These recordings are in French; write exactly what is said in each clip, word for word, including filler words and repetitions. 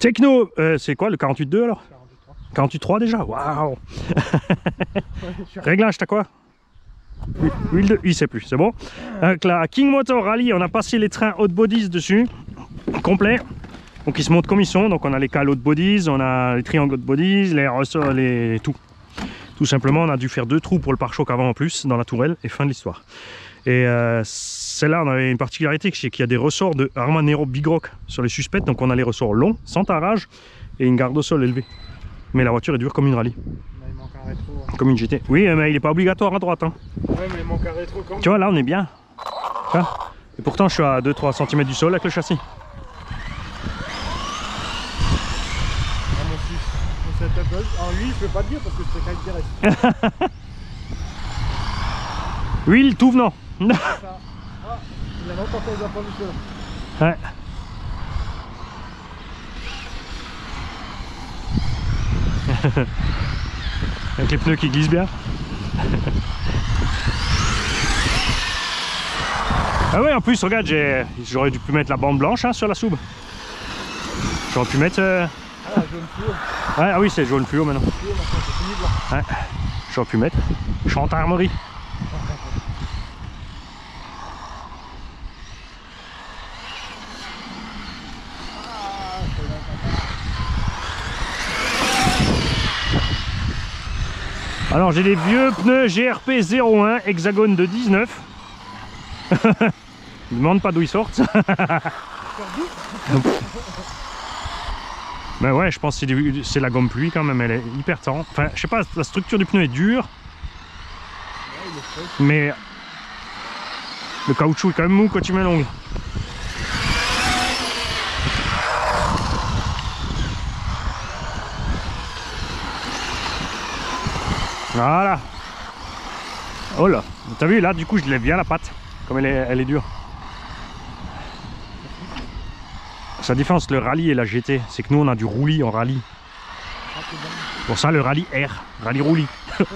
Techno, euh, c'est quoi le quarante-huit deux alors? quarante-huit trois déjà? Waouh. Réglage, t'as quoi? Huile de... il sait plus, c'est bon. Avec la King Motor Rally, on a passé les trains haute bodies dessus, complet. Donc ils se montent comme ils sont. Donc on a les cales haute bodies, on a les triangles haute bodies, les ressorts, les... tout. Tout simplement, on a dû faire deux trous pour le pare-choc avant en plus, dans la tourelle, et fin de l'histoire. Et euh, celle-là, on avait une particularité, c'est qu'il y a des ressorts de Harman Aero Big Rock sur les suspects. Donc on a les ressorts longs, sans tarage, et une garde au sol élevée. Mais la voiture est dure comme une rallye. Là, il manque un rétro. Comme une G T. Oui, mais il n'est pas obligatoire à droite. Hein. Ouais, mais il manque un rétro quand même. Tu vois, là, on est bien. Hein, et pourtant, je suis à deux trois centimètres du sol avec le châssis. Ah, mon fils, mon setup. Alors lui, je peux pas te dire parce que c'est quelqu'un direct. Huile, tout venant. Ah, il a longtemps qu'on les a pas vu ceux-là. Ouais. Avec les pneus qui glissent bien. Ah ouais, en plus regarde, j'aurais dû pu mettre la bande blanche hein, sur la soube. J'aurais pu mettre euh... ah, jaune fluo. Ouais, ah oui, c'est jaune fluo maintenant. Fluo, maintenant c'est fini blanc. Ouais. J'aurais pu mettre Chantarmerie. Alors j'ai des vieux pneus G R P zéro un hexagone de dix-neuf. Je me demande pas d'où ils sortent. Mais ouais, je pense que c'est la gomme pluie quand même, elle est hyper tendre. Enfin, je sais pas, la structure du pneu est dure. Mais le caoutchouc est quand même mou quand tu mets l'ongle. Voilà. Oh là, t'as vu là, du coup je lève bien la patte, comme elle est, elle est dure. Sa différence le rallye et la G T, c'est que nous on a du roulis en rallye. Pour ça le rallye R, rallye roulis.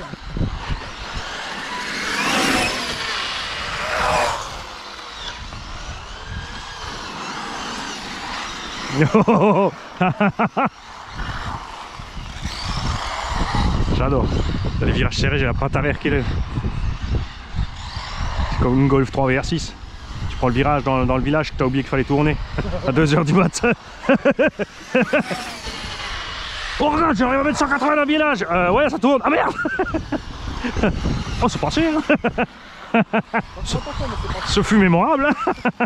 J'adore. Dans les virages serrés, j'ai la patte arrière qui lève. C'est comme une Golf trois V R six. Tu prends le virage dans, dans le village que tu as oublié qu'il fallait tourner à deux heures du matin. Oh regarde, j'arrive à mettre cent quatre-vingts dans le village. Euh, ouais, ça tourne. Ah merde. Oh, c'est passé. Hein. ce, ce fut mémorable. Hein.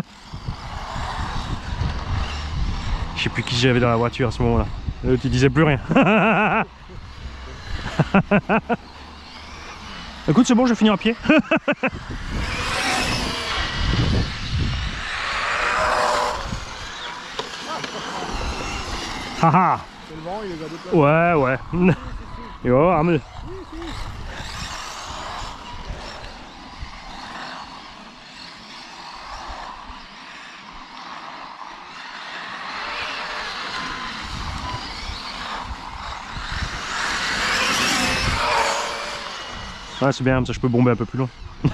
Je sais plus qui j'avais dans la voiture à ce moment-là. Tu disais plus rien. Écoute, c'est bon, je finis en pied. Haha. C'est le vent, il les a déplacés. Ouais, ouais. Yo, Amel. Ouais, c'est bien, comme ça je peux bomber un peu plus loin.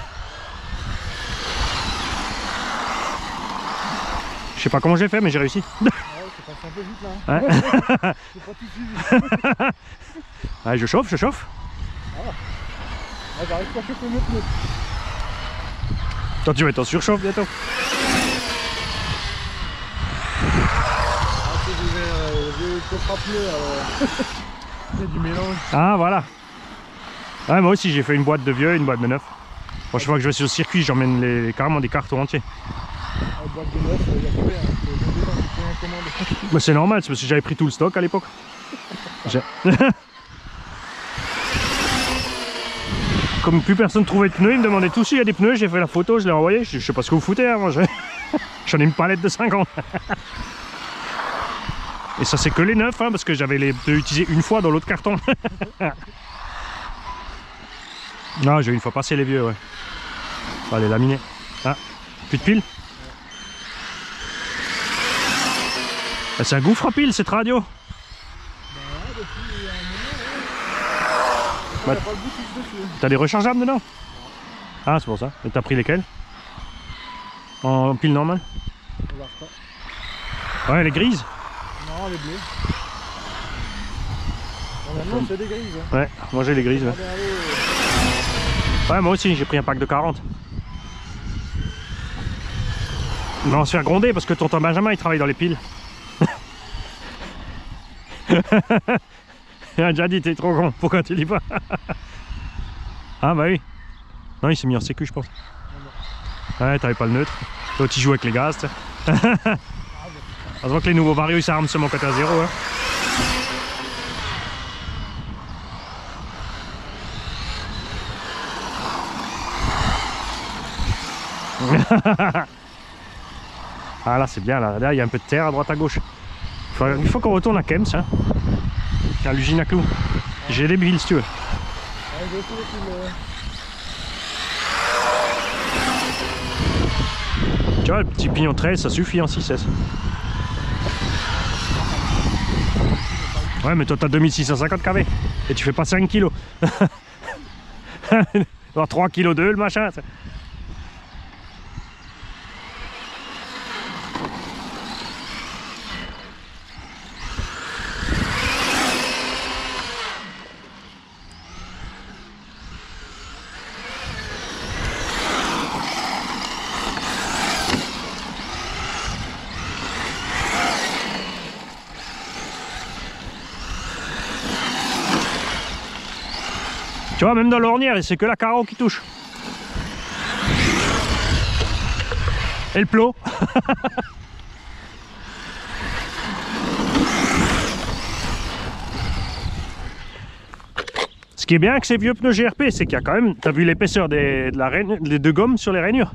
Je sais pas comment j'ai fait, mais j'ai réussi. Ouais, c'est passé un peu vite là. Hein. Ouais. C'est pas tout suivi. Ouais, je chauffe, je chauffe. Ah. Ah, j'arrive pas à chauffer mes pneus. Toi, tu vas être en surchauffe bientôt. Ah, c'est du verre, j'ai coffre à pneus. Alors... Il y a du mélange. Ah, voilà. Ouais, moi aussi j'ai fait une boîte de vieux et une boîte de neuf. Bon, chaque fois que je vais sur le circuit, j'emmène les... carrément des cartons entiers. La boîte de neuf, il y a combien hein? C'est deux ans qui en commande. Mais c'est normal, c'est parce que j'avais pris tout le stock à l'époque. Comme plus personne trouvait de pneus, ils me demandaient tous s'il y a des pneus, j'ai fait la photo, je l'ai envoyé. Je, je sais pas ce que vous foutez, hein, moi j'en ai une palette de cinquante. Et ça c'est que les neufs, hein, parce que j'avais les pneus utilisés une fois dans l'autre carton. Non, j'ai une fois passé les vieux, ouais. On va les laminer. Ah, plus de piles. Ah, c'est un gouffre à piles cette radio. Bah, t'as des rechargeables dedans? Ah, c'est pour ça. Et t'as pris lesquels? En pile normale? Ouais, les grises? Non, Non, elle est bleue. Bon, maintenant, c'est des grises. Hein. Ouais, moi j'ai les grises. Ouais, Allez, allez. ouais moi aussi j'ai pris un pack de quarante. Mais on se fait gronder parce que tonton Benjamin il travaille dans les piles. Il a déjà dit t'es trop con, pourquoi tu lis pas? Ah bah oui. Non il s'est mis en sécu je pense. Ouais t'avais pas le neutre. Toi tu joues avec les gaz tu sais. Heureusement que les nouveaux varios ils s'arment sur mon côté à zéro. Hein. Ah là c'est bien, là il y a un peu de terre à droite à gauche. Il faut, il faut qu'on retourne à Kems, hein, à l'usine à clous. J'ai les billes si tu veux. Ouais, j'ai aussi les piles. Tu vois le petit pignon treize ça suffit en six S. Ouais mais toi t'as deux mille six cent cinquante kV et tu fais pas cinq kilos. Alors trois kilos deux le machin. Tu vois, même dans l'ornière, c'est que la carreau qui touche. Et le plot. Ce qui est bien avec ces vieux pneus G R P, c'est qu'il y a quand même... T'as vu l'épaisseur des, de la rainure, des deux gommes sur les rainures?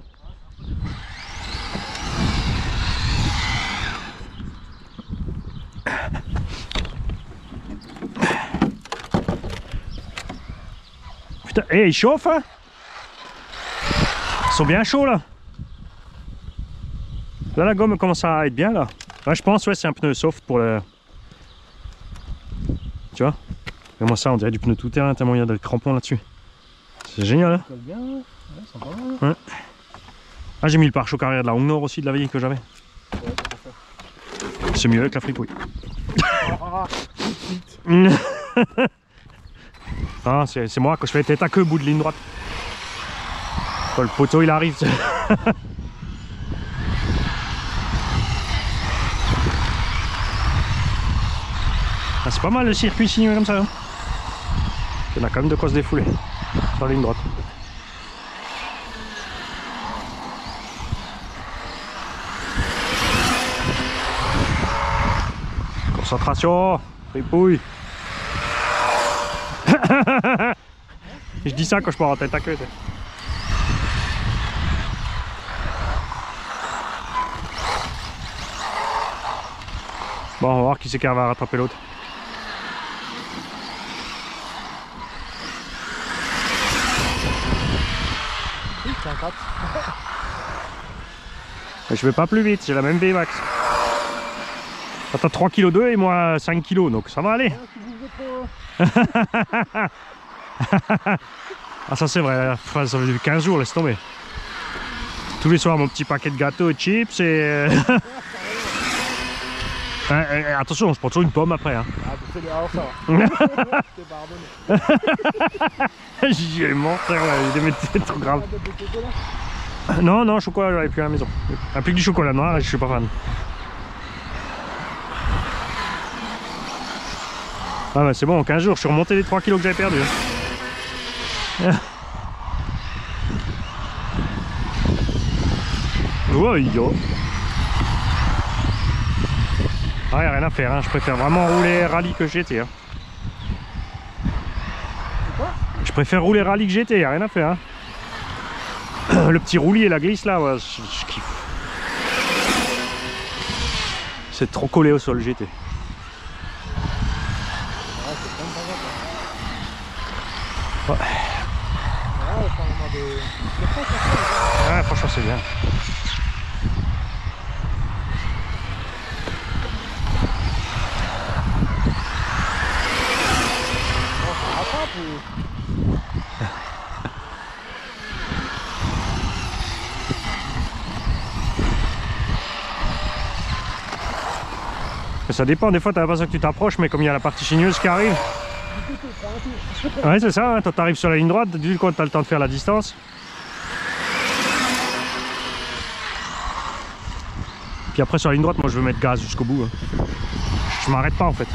Putain, hé, hey, ils chauffent, hein? Ils sont bien chauds, là. Là, la gomme commence à être bien, là. Ouais, je pense, ouais, c'est un pneu soft pour le... Tu vois? Mais moi, ça, on dirait du pneu tout-terrain, tellement il y a des crampons là-dessus. C'est génial, hein? Ça colle bien, ouais, c'est pas mal. Ouais. Ah, j'ai mis le pare-choc arrière de la Hongnor aussi, de la vieille que j'avais. Ouais, c'est mieux avec la fripouille. Ah, tout de suite. Ah, c'est moi quand je fais tête à queue bout de ligne droite. Quand le poteau il arrive. Ah, c'est pas mal le circuit signé comme ça. Hein. Il y en a quand même de quoi se défouler sur la ligne droite. Concentration, fripouille. Je dis ça quand je pars en tête à queue. Bon, on va voir qui c'est qui va rattraper l'autre. Oui, c'est un quatre. Je vais pas plus vite, j'ai la même V max. T'as trois kilos deux et moi cinq kilos, donc ça va aller. Ah ça c'est vrai, ça fait depuis quinze jours, laisse tomber. Tous les soirs mon petit paquet de gâteaux et de chips et... euh, attention, je prends toujours une pomme après. Hein. Ah, alors ça va. T'es pardonné. J'y ai mort frère, il est trop grave. Non, non, chocolat j'en avais plus à la maison. Un plus que du chocolat noir, je suis pas fan. Ah bah c'est bon, en quinze jours, je suis remonté les trois kilos que j'avais perdus. Ouais, yo. Ah, y'a rien à faire, hein. Je préfère vraiment rouler rallye que G T. Hein. Je préfère rouler rallye que G T, y'a rien à faire. Hein. Le petit roulis et la glisse là, ouais, je, je kiffe. C'est trop collé au sol G T. Ouais. Ouais, franchement c'est bien. Ça dépend, des fois t'as l'impression que tu t'approches, mais comme il y a la partie chigneuse qui arrive. Ouais, c'est ça, hein. Toi t'arrives sur la ligne droite, du coup t'as le temps de faire la distance. Puis après sur la ligne droite, moi je veux mettre gaz jusqu'au bout. Hein. Je m'arrête pas en fait.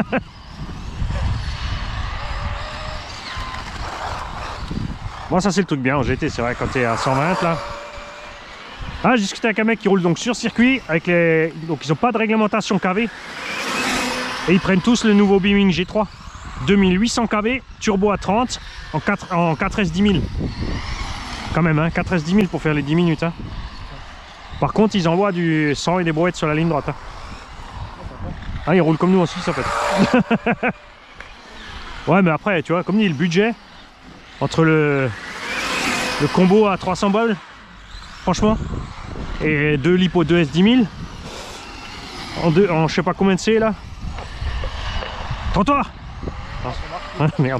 Bon, ça c'est le truc bien en G T, c'est vrai, quand t'es à cent vingt là. Ah, j'ai discuté avec un mec qui roule donc sur circuit, avec les... donc ils n'ont pas de réglementation K V. Et ils prennent tous le nouveau Beaming G trois. deux mille huit cents K V, turbo à trente, en quatre, en quatre S dix mille. Quand même, hein, quatre S dix mille pour faire les dix minutes. Hein. Par contre, ils envoient du cent et des brouettes sur la ligne droite. Hein. Ah, ils roulent comme nous en Suisse en fait. Ouais, mais après, tu vois, comme dit, le budget, entre le, le combo à trois cents balles, franchement, et deux lipo deux S dix mille, en, deux, en je sais pas combien de C là. Trottoir. Ah, merde.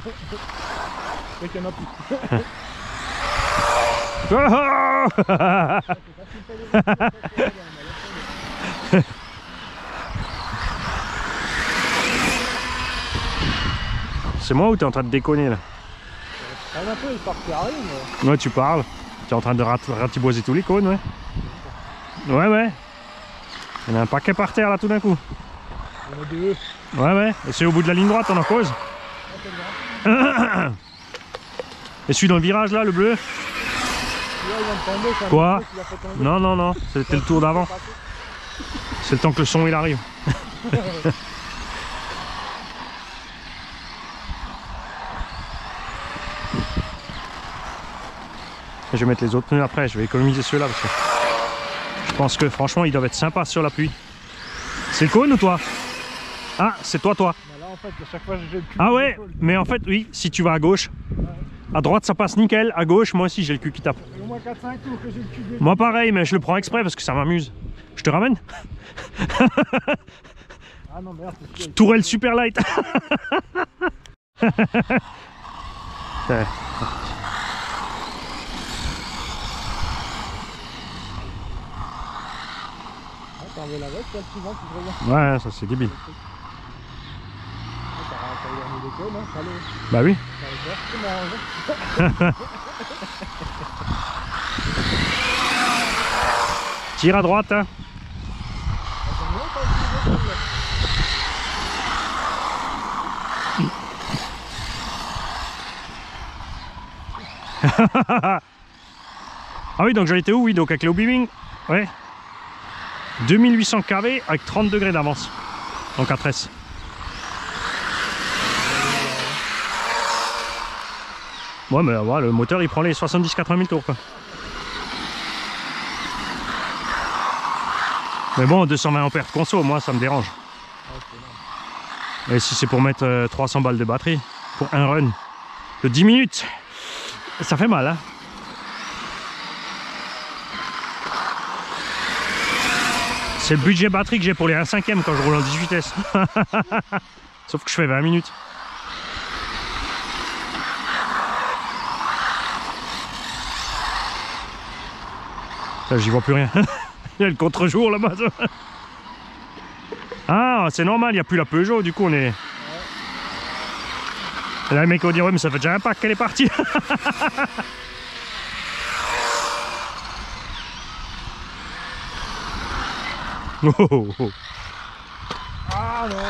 C'est moi ou t'es en train de déconner là? Un peu, il part qui arrive, mais... Ouais, tu parles. Tu es en train de rat ratiboiser tous les cônes, ouais. Ouais, ouais. Il y en a un paquet par terre là tout d'un coup. Il y en a deux. Ouais, ouais. Et c'est au bout de la ligne droite, on en cause. Et celui dans le virage là, le bleu. Là, il vient de tomber, ça. Quoi? Non, non, non. C'était le tour d'avant. C'est le temps que le son il arrive. Je vais mettre les autres pneus après, je vais économiser ceux-là parce que je pense que franchement ils doivent être sympas sur la pluie. C'est le cône ou toi? Ah, c'est toi, toi. Là, en fait, à chaque fois, j'ai le cul. Ah ouais, mais en fait, oui, si tu vas à gauche, à droite ça passe nickel, à gauche, moi aussi j'ai le cul qui tape. Au moins quatre cinq tours que j'ai le cul déchiré. Moi pareil, mais je le prends exprès parce que ça m'amuse. Je te ramène? Ah non, merde, c'est sûr. Tourelle super light. Ouais. T'en veux la veste, le suivant, tu te regardes. Ouais, ça c'est débile. T'as eu un déconne, hein, allez. Bah oui. C'est marrant. Tire à droite, hein. Ah oui, donc j'en étais où? Oui, donc avec le Beaming. Ouais. deux mille huit cents K V avec trente degrés d'avance en quatre S. Ouais, mais voilà, le moteur il prend les soixante-dix à quatre-vingt mille tours quoi. Mais bon, deux cent vingt ampères de conso, moi ça me dérange. Et si c'est pour mettre euh, trois cents balles de batterie pour un run de dix minutes, ça fait mal, hein. C'est le budget batterie que j'ai pour les un cinquième quand je roule en dix-huit S. Sauf que je fais vingt minutes. J'y vois plus rien. Il y a le contre-jour là-bas. Ah, c'est normal, il n'y a plus la Peugeot, du coup on est... Et là le mec va dire, ouais mais ça fait déjà un pack qu'elle est partie. Oh, oh, oh. Ah non.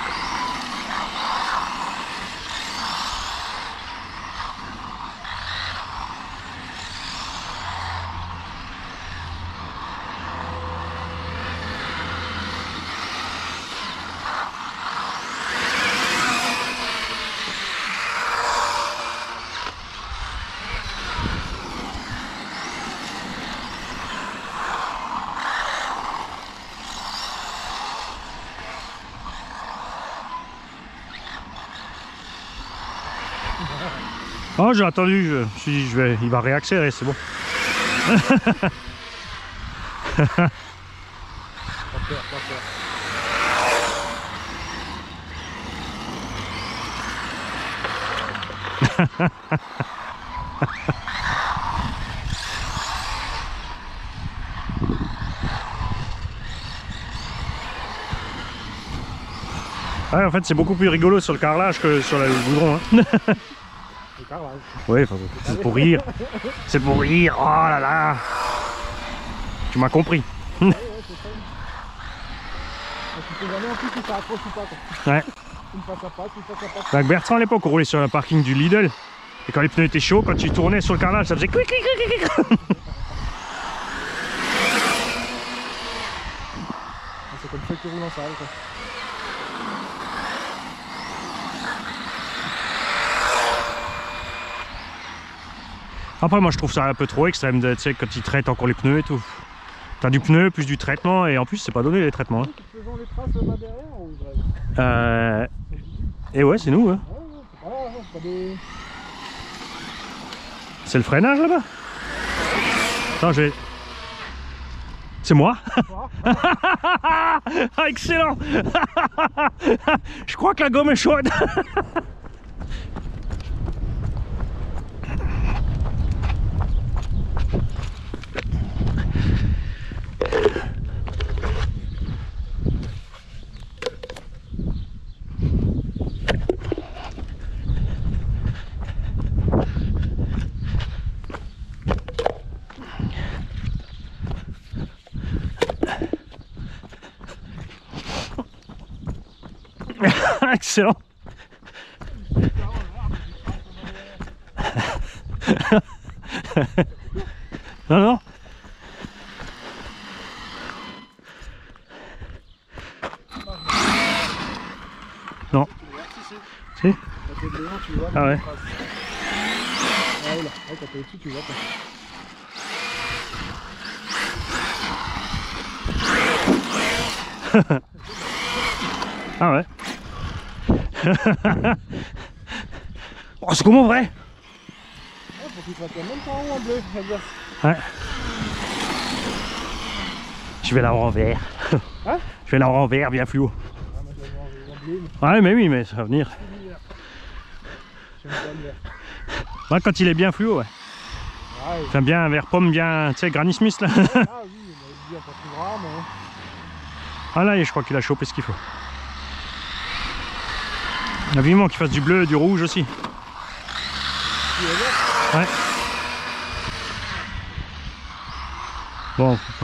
Oh, j'ai attendu, je me suis dit, je vais, il va réaccélérer, c'est bon. Pas peur, pas peur. Ouais, en fait, c'est beaucoup plus rigolo sur le carrelage que sur le goudron. Hein. Le carrelage. Oui, c'est pour rire. C'est pour rire. Oh là là. Tu m'as compris. Ouais, ouais, c'est ça. Tu sais jamais en plus si ça accroche ou pas. Quoi. Ouais. Une fois ça passe, une fois ça passe. Avec Bertrand à l'époque, on roulait sur le parking du Lidl. Et quand les pneus étaient chauds, quand tu tournais sur le carrelage, ça faisait clic clic clic clic. C'est comme ça qu'ils roulent en salle. Quoi. Après, moi je trouve ça un peu trop extrême, tu sais, quand ils traitent encore les pneus et tout. T'as du pneu plus du traitement et en plus c'est pas donné les traitements. Hein. Faisons les traces là derrière ou euh... Et ouais, c'est nous. Hein. Ouais, ouais, c'est pas, ouais, c'est pas des... C'est le freinage là-bas. Attends, je vais... C'est moi. Ah, excellent. Je crois que la gomme est chaude. Excellent. Non, non. Non. Si. Quand t'es devant, tu vois. Ah ouais. Ah ouais, là. Ouais, quand t'es au-dessus, tu vois. Quoi. Ah ouais. Oh, c'est comment vrai? Ouais, faut qu'il fasse la même temps en haut en bleu, la glace. Ouais. Je vais la en vert. Hein? Je vais la en vert bien fluo. Ah, moi, je vais en bleu, mais... Ouais, mais oui, mais ça va venir. J'aime pas le vert. Ouais, quand il est bien fluo, ouais. Ah, oui. Enfin, bien vert pomme, bien, tu sais, Granny Smith là. Ah oui, on a dit un peu plus gras, mais... Ah là, je crois qu'il a chopé ce qu'il faut. Il y a vivement qu'il fasse du bleu et du rouge aussi. Ouais. Bon, ouais.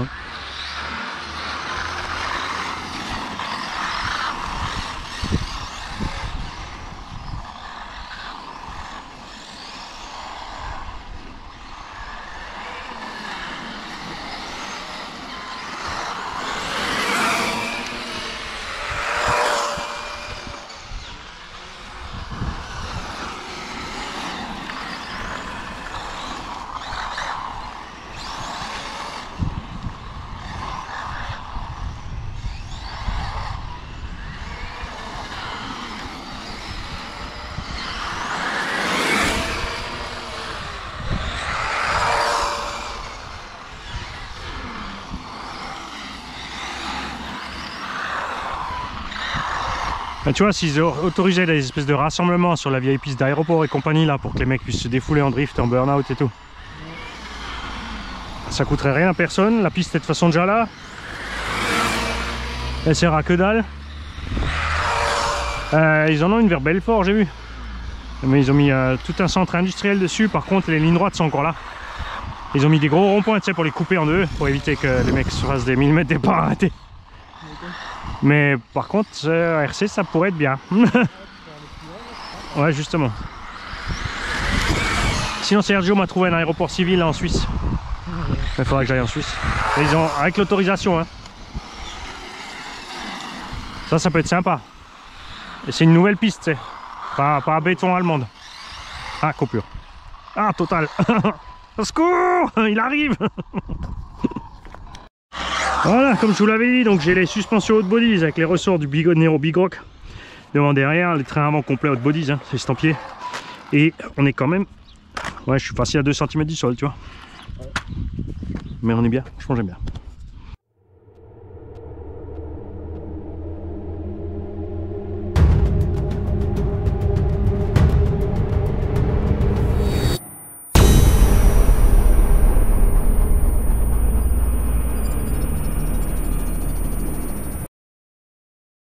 Ben, tu vois, s'ils autorisaient des espèces de rassemblements sur la vieille piste d'aéroport et compagnie là pour que les mecs puissent se défouler en drift, en burn-out et tout, ça coûterait rien à personne. La piste est de toute façon déjà là. Elle sert à que dalle. Euh, ils en ont une vers Belfort, j'ai vu. Mais ils ont mis euh, tout un centre industriel dessus. Par contre, les lignes droites sont encore là. Ils ont mis des gros ronds-points, tu sais, pour les couper en deux, pour éviter que les mecs se fassent des millimètres des pas arrêtés. Mais par contre, euh, R C, ça pourrait être bien. Ouais, justement. Sinon, Sergio m'a trouvé un aéroport civil là, en Suisse. Il faudrait que j'aille en Suisse. Et ils ont, avec l'autorisation. Hein. Ça, ça peut être sympa. Et c'est une nouvelle piste, tu sais. Pas, pas à béton allemande. Ah, coupure. Ah, total. Au secours, il arrive. Voilà, comme je vous l'avais dit, donc j'ai les suspensions haute bodies avec les ressorts du Big Nero Big Rock devant derrière, les trains avant complets haute bodies, hein, c'est estampillé. Et on est quand même, ouais, je suis passé à deux centimètres du sol, tu vois. Mais on est bien, franchement j'aime bien.